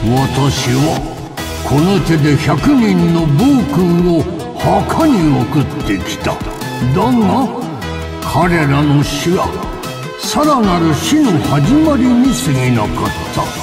私はこの手で100人の暴君を墓に送ってきた。だが彼らの死はさらなる死の始まりに過ぎなかった。